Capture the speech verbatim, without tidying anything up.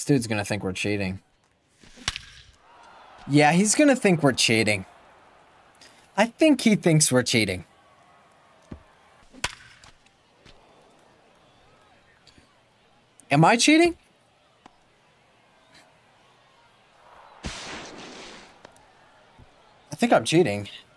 dude's gonna think we're cheating. Yeah, he's gonna think we're cheating. I think he thinks we're cheating. Am I cheating? I think I'm cheating.